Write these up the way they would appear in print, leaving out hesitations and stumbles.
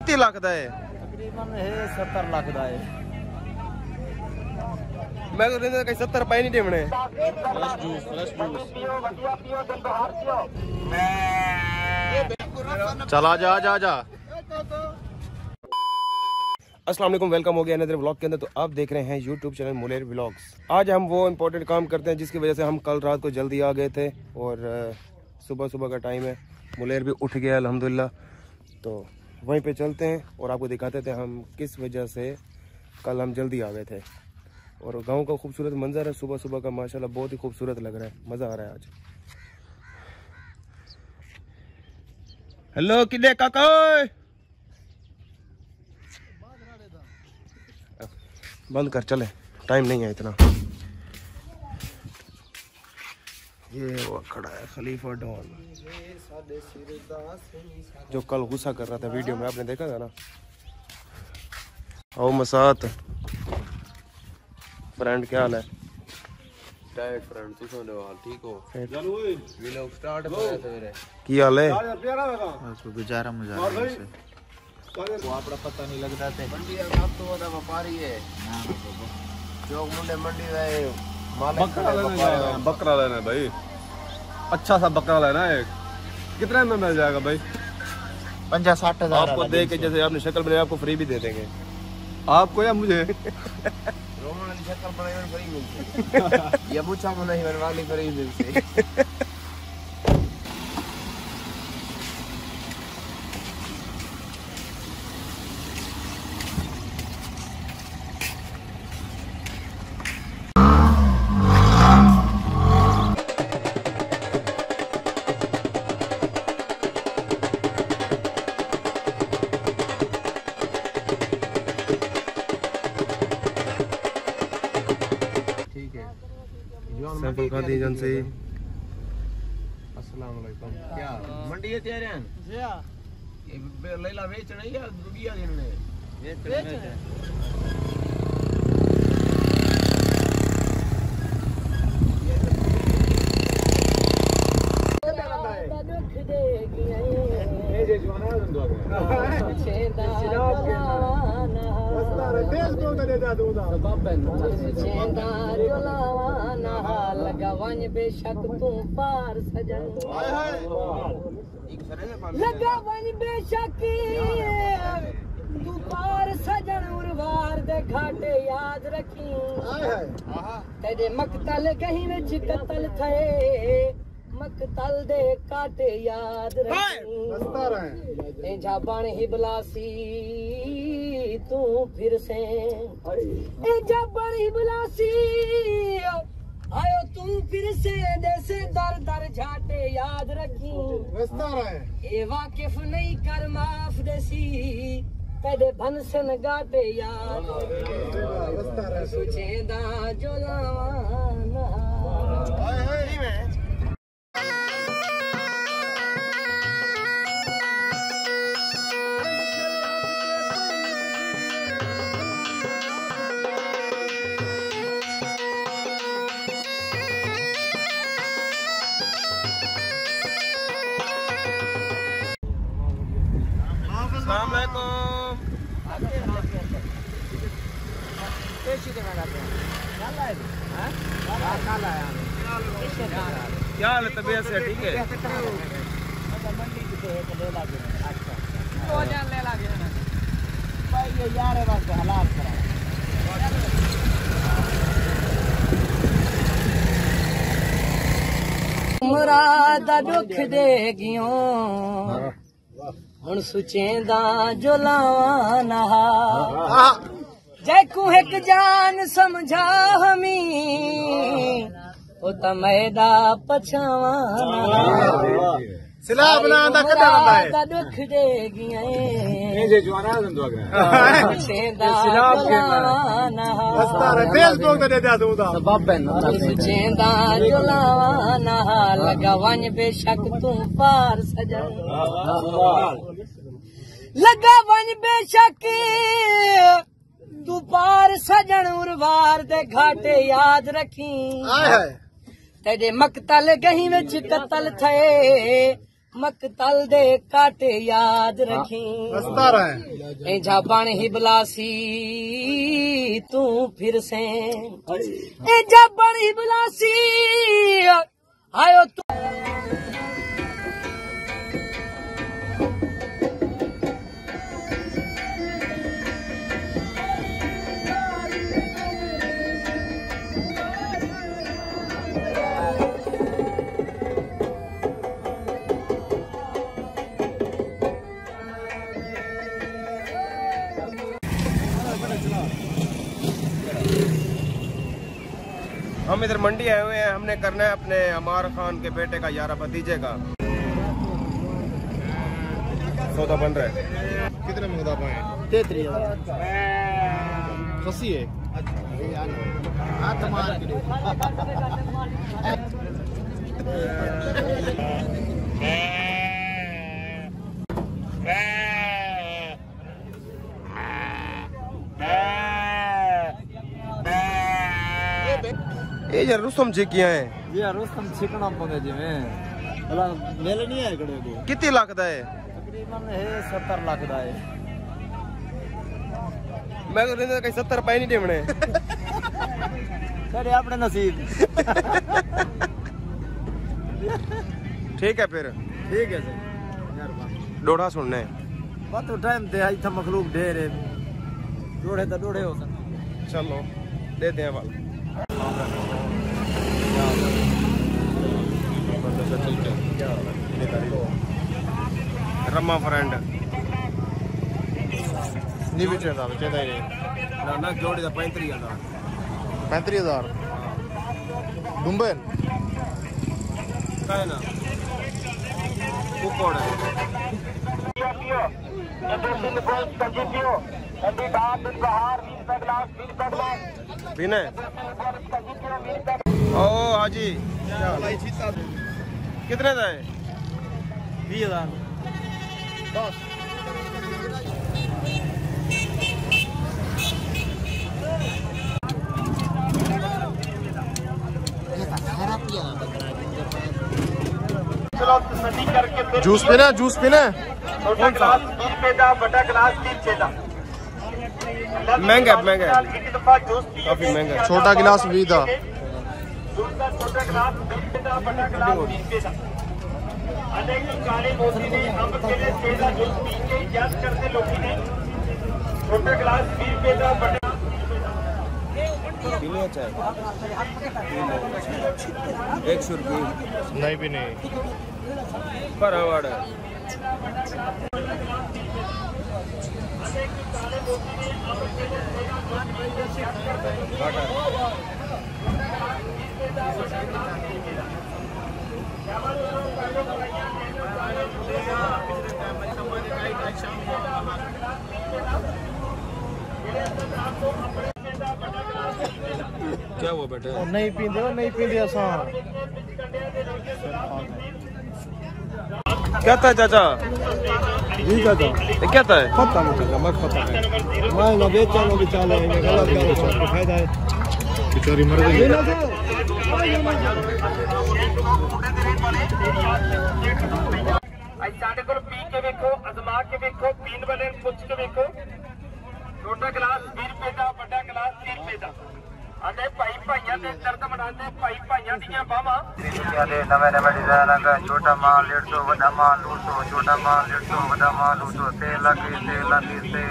कितने लाख दा है? तकरीबन है 70 लाख दा है। मैं तो कहता कहीं 70 पाए नहीं देवने। चला जा जा जा। अस्सलाम वालेकुम, वेलकम हो गया नदर व्लॉग के अंदर। तो आप देख रहे हैं यूट्यूब चैनल मुलेर व्लॉग्स। आज हम वो इम्पोर्टेंट काम करते हैं जिसकी वजह से हम कल रात को जल्दी आ गए थे और सुबह सुबह का टाइम है। मुलेर भी उठ गया अल्हम्दुलिल्लाह। तो वहीं पे चलते हैं और आपको दिखाते थे हम किस वजह से कल हम जल्दी आ गए थे। और गांव का खूबसूरत मंजर है सुबह सुबह का, माशाल्लाह बहुत ही खूबसूरत लग रहा है, मज़ा आ रहा है आज। हेलो किदे काका, बंद कर चले, टाइम नहीं है इतना। ये वो खड़ा है खलीफा डॉन, जो कल गुस्सा कर रहा था वीडियो में, आपने देखा था ना। आओ मसात फ्रेंड, क्या हाल है? फ्रेंड ठीक हो? स्टार्ट की हाल है? गुजारा मुजारा वो आपड़ा पता नहीं लगता थे। मंडी अब तो वाला व्यापारी है चौक मुंडे मंडी गए। बकरा लेना है भाई, अच्छा सा बकरा लेना है। कितने में मिल जाएगा भाई? 50-60 हज़ार आपको देख के जैसे आपने शक्ल बनाई, आपको फ्री भी दे देंगे। आपको या मुझे? रोमन की शक्ल बनाई फ्री मिलती। ये पूछा मुझे नहीं बनवाली फ्री मिलती। सैफुल खादी एजेंसी। अस्सलाम वालेकुम। क्या मंडी है तेरे हैं? ये लैला बेचना या दुबिया देने? बेचना। बेशक तू पार सजन लगा वन बेशक तू पार सजन उर्वार दे घाटे याद रखी। तेरे मकतल कहीं विच कतल थे, मकतल दे काटे याद रखी। जा बन हिबलासी तू फिर से, जा बन हिबलासी आयो तू फिर से, जैसे दर दर झाटे याद रखी। ए वाकिफ नहीं कर माफ देसी, तेरे भनसन गाटे याद सुचेदा जो लावाना। क्या हाल है? तबीयत से ठीक है? मुराद दुख दे गियो हुण सुचेंदा जो लावाना। जैकू एक जान समझा हमी ओ तमैदा पछावाना। सिला बनांदा कदा आंदा है दुख दे गिए ए जे जवाना दंदो अगर सुचेंदा जो लावाना। अस्तार फेसबुक ते दे दूंदा सबब है सुचेंदा जो लावाना। लगा वन बेशक तू पार सजन, लगा वन बेशक तू पार सजन उर्वार दे घाटे याद रखी। तेरे मकतल कहीं विच कतल थे, मकतल दे काटे याद रखी। ए जाबन ही बुलासी तू फिर से ए जाबन ही बुलासी आयो तू। हम इधर मंडी आए हुए हैं, हमने करना है अपने अमार खान के बेटे का यारा भतीजे का सौदा बन रहा है। कितने में बता पाए? 33,000 खसी है। ये यार रुस्तम जी किया है ये रुस्तम छिकना पंगे जी में भला मेले नहीं है कड़े को कितनी लाख दा है? तकरीबन है 70 लाख दा है। मैं तो कहीं 70 पाए नहीं टेमने सर अपने नसीब। ठीक है फिर ठीक है सर मेहरबानी। डोढ़ा सुनने बात तो टाइम ते आई था मखलूक ढेर है डोढ़े तो डोढ़े हो सकते। चलो देते हैं वाल रम्मा फ्रेंड नहीं बेचेगा बेचेगा ही नहीं ना जोड़ी का 35,000 35,000 डुम्बन का है ना कुकोड़ है विनय ओ हाजी कितने का है? 20,000 10 जूस पीना जूस पीना महंगा महंगा काफी महंगा। छोटा गिलास 20 दा चाय 100 रुपये नहीं भी नहीं पर अवार्ड है। क्या हुआ बेटा? नहीं पींदे असा क्या था चाचा? जी चाचा ये क्या था? पता नहीं चाचा मत पता है मैं ना बेचा ना बेचाले गलत का फायदा है बेचारी मर गई ਸਾਡੇ ਕੋਲ ਪੀ ਕੇ ਵੇਖੋ ਅਜ਼ਮਾ ਕੇ ਵੇਖੋ ਪੀਣ ਵਾਲੇ ਪੁੱਛ ਕੇ ਵੇਖੋ ਛੋਟਾ ਗਲਾਸ 20 ਰੁਪਏ ਦਾ ਵੱਡਾ ਗਲਾਸ 30 ਰੁਪਏ ਦਾ ਆਂਦੇ ਭਾਈ ਭਾਈਆਂ ਦੇ ਦਰਦ ਮਨਾਉਂਦੇ ਭਾਈ ਭਾਈਆਂ ਦੀਆਂ ਬਾਹਾਂ ਦੇ ਨਵੇਂ ਡਿਜ਼ਾਈਨਾਂ ਦਾ ਛੋਟਾ ਮਾਲ 150 ਵੱਡਾ ਮਾਲ 200 ਛੋਟਾ ਮਾਲ 150 ਵੱਡਾ ਮਾਲ 200 तेल लगी से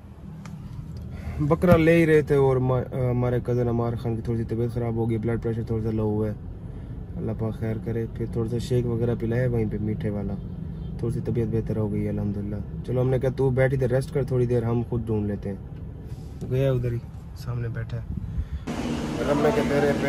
बकरा ले ही रहे थे और हमारे कज़न अमार खान की थोड़ी सी तबीयत ख़राब हो गई, ब्लड प्रेशर थोड़ा सा लो हुआ है, अल्लाह पाक खैर करे। फिर थोड़ा सा शेक वगैरह पिलाया वहीं पे मीठे वाला, थोड़ी सी तबीयत बेहतर हो गई है अल्हम्दुलिल्लाह। चलो हमने कहा तू बैठी थे रेस्ट कर थोड़ी देर, हम खुद ढूंढ लेते हैं। तो गया उधर ही सामने बैठा है रम्मे के डेरे पे।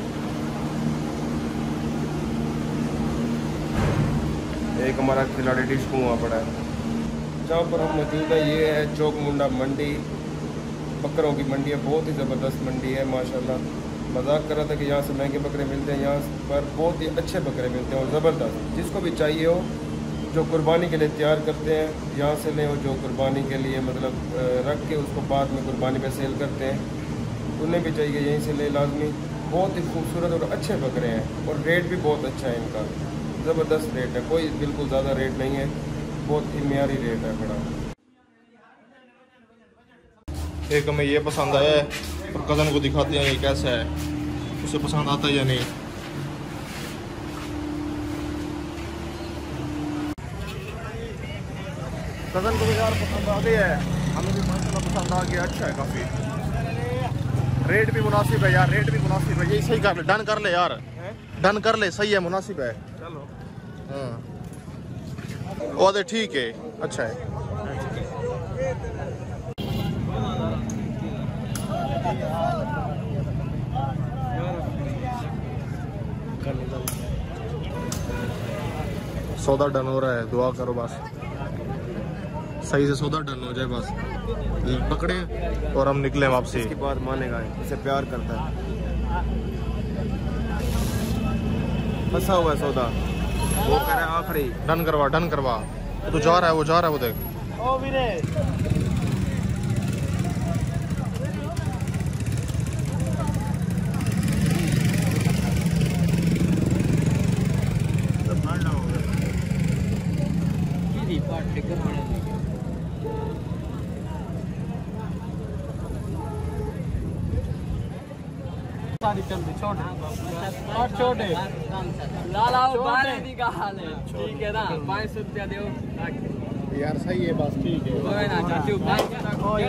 एक हमारा खिलाड़ी डिश कुआं पड़ा है जहाँ पर हम मौजूद है। ये है चौक मुंडा मंडी, बकरों की मंडी है, बहुत ही ज़बरदस्त मंडी है माशाल्लाह। मजाक कर रहा था कि यहाँ से महंगे बकरे मिलते हैं, यहाँ पर बहुत ही अच्छे बकरे मिलते हैं और ज़बरदस्त। जिसको भी चाहिए हो, जो कुर्बानी के लिए तैयार करते हैं यहाँ से लें, और जो कुर्बानी के लिए मतलब रख के उसको बाद में कुर्बानी पे सेल करते हैं उन्हें भी चाहिए यहीं से ले लाजमी। बहुत ही खूबसूरत और अच्छे बकरे हैं और रेट भी बहुत अच्छा है इनका, ज़बरदस्त रेट है, कोई बिल्कुल ज़्यादा रेट नहीं है, बहुत ही म्यारी रेट है बड़ा। एक हमें ये पसंद आया है, और कज़न को दिखाते हैं ये कैसा है, उसे पसंद आता है या नहीं। कज़न को भी यार पसंद आ गया है, हमें भी माशाल्लाह पसंद आ गया, अच्छा है काफ़ी। रेट भी मुनासिब है यार, रेट भी मुनासिब है। ये सही कर ले, डन कर ले यार, डन कर ले, सही है, मुनासिब है। चलो हाँ और ठीक है, अच्छा है। सौदा डन हो रहा है, दुआ करो बस सही से सौदा डन हो जाए, बस पकड़े और हम निकले वापसी। इसकी बात मानेगा, इसे प्यार करता है। फंसा हुआ है सौदा, वो कह रहा है आखिरी। डन करवा, डन करवा। तो जा रहा है, वो जा रहा है, वो देख। ओ वीरे छोटे लाला बारे का हाल है, ठीक है ना, 500 रुपया दो यार, सही है, बस ठीक है। कोई ना चाचू, 500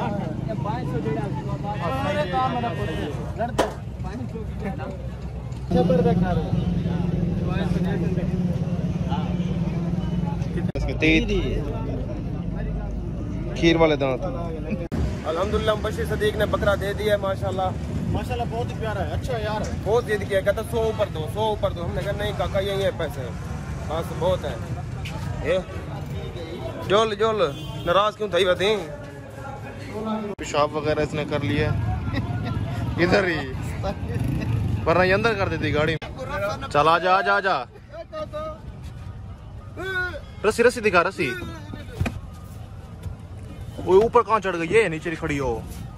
खीर वाले दांत। अल्हम्दुलिल्लाह बशीर सदीक ने बकरा दे दिया है, माशाल्लाह माशाल्लाह बहुत ही प्यारा है, अच्छा है यार। बहुत जिद किया, कहता 100 ऊपर दो, 100 ऊपर दो। हमने कहा नहीं काका यही है पैसे, बस बहुत है। जोल जोल नाराज क्यों थी बती? पेशाब वगैरह इसने कर लिया इधर ही, वरना ये अंदर कर देती गाड़ी में। चल आजा आजा आजा, रस्सी रस्सी दिखा, रस्सी। वो ऊपर कहाँ चढ़ गई है, नीचे खड़ी हो।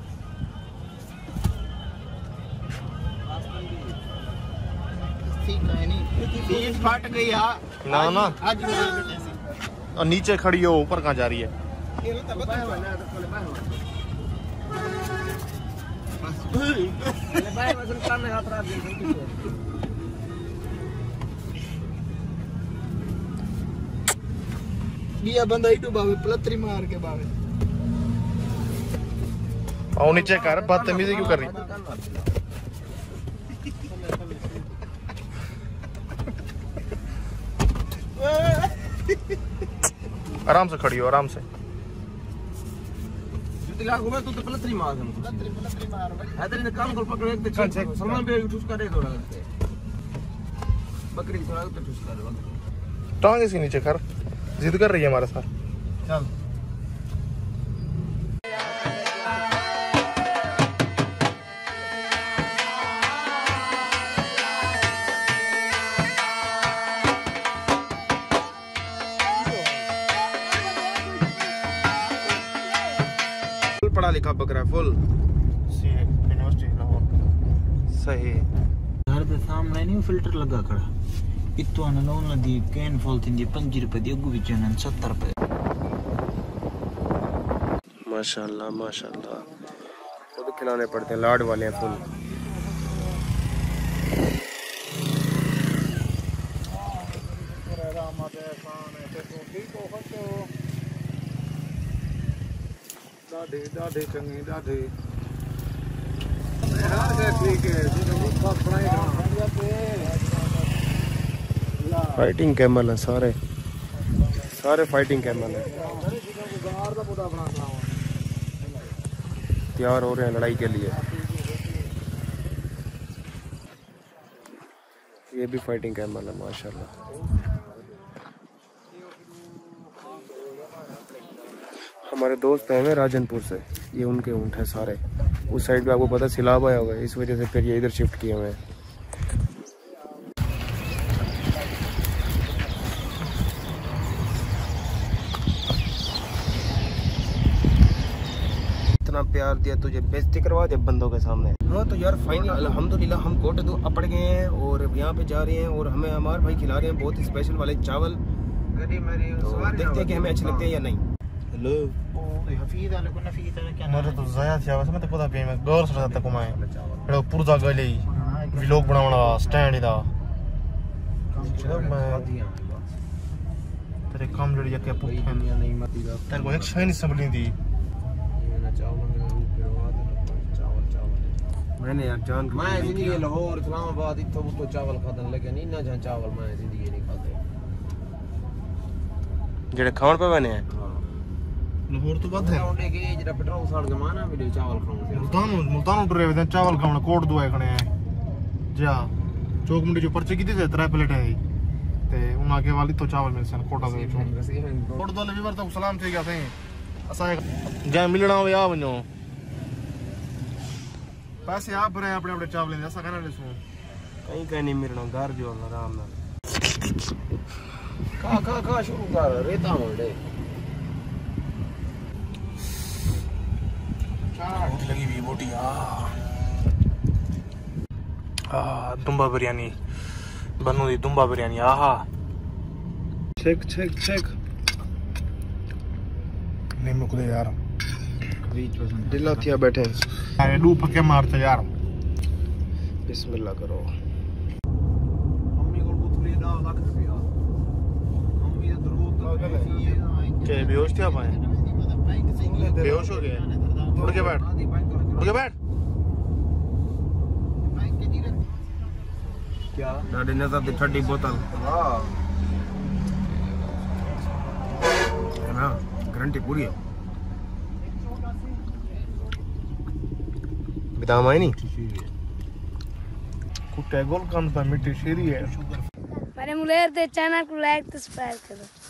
फट गई ना ना, और नीचे खड़ी हो, ऊपर कहाँ जा रही है? ये बंदा इटू बावे पलत्री मार के बावे। आओ नीचे कर, बदतमीजी क्यों कर रही? आराम से खड़ी हो, आराम से। तू तो पलत्री मार पलत्री मार भाई, काम कर पकड़ एक सामान पे ठुसका दे थोड़ा, बकरी थोड़ा तो ठुसका दे। टांग इसके नीचे कर, जिद कर रही है हमारे साथ। चल पढ़ा लिखा बकरा, फुल यूनिवर्सिटी लाहौर। सही। घर के सामने नहीं फिल्टर लगा खड़ा, इतो न लोन लदी कैन फॉल थी 5 रुपए दी, अगू विच 70 रुपए। माशाल्लाह माशाल्लाह, वो तो खिलाने पड़ते हैं, लाड वाले हैं फुल। दाढ़ी दाढ़ी चंगी दाढ़ी फाइटिंग कैमल है, सारे सारे फाइटिंग कैमल है, तैयार हो रहे हैं लड़ाई के लिए। ये भी फाइटिंग कैमल है माशाल्लाह। हमारे दोस्त हैं राजनपुर से, ये उनके ऊँट हैं सारे। उस साइड पे आपको पता सिलाब आया होगा, इस वजह से फिर ये इधर शिफ्ट किए हुए हैं। इतना प्यार दिया तुझे, बेइज्जती करवा दे बंदों के सामने। हाँ तो यार फाइनली अल्हम्दुलिल्लाह हम कोटे दो अपड़ गए हैं और यहाँ पे जा रहे हैं, और हमें हमारे भाई खिला रहे हैं बहुत ही स्पेशल वाले चावल। तो देखते हैं कि हमें अच्छे लगते हैं या नहीं। हेलो हफीज वाले को नफीस वाले क्या मेरे तो ज़ाया थी वैसे मैं तो पता पे मैं गौर से जाता घुमाए एड़ो पुरजा गली व्लॉग बनावना स्टैंड इदा मैं तेरे काम जड़ी के पुठन तेरे को एक शाइन संभली थी मैंने यार जान मैं जिंदगी लाहौर इस्लामाबाद इत्थों तो चावल खादन लेकिन इन्ना जहां चावल मैं जिंदगी नहीं खाते जेड़े खाण पे बने हैं लाहौर तो बात है उनके के जेड़ा पेट्रोल साड़ जमाना वीडियो चावल खाऊं मुल्तान टुरे वे चावल खावण कोट दुआए खणे जा चौक मंडी जो पर्ची की थी 3 प्लेटें दी ते उन आगे वाली तो चावल मिल सन कोटा दे कोट दो ले वर तो सलाम थी गया थे असा जा मिलना वे आ वनो पैसे आप भरे अपने अपने चावल दे ऐसा कहना लेसो कहीं कहीं नहीं मिलना घर जो आराम नाल खा शुरू कर रेता मोड़े रोटी लगी हुई बोटी दुम्बा बिरयानी बनू दी दुम्बा बिरयानी आहा चेक चेक चेक नहीं मुकदे यार दिल्ला थिया बैठे अरे डू पक्के मारते यार बिस्मिल्लाह करो मम्मी को पुतली दा लाख रुपया मम्मी दा दरूद के बेहोश थे आप बेहोश हो गए उड़ के बैठ क्या डाडी नजर दी ठंडी बोतल है ना गारंटी पूरी है बिदाम आई नहीं कुत्ते गोल कान पर मिट्टी शेरी है मेरे मुलेर दे चैनल को लाइक तो सब्सक्राइब करो।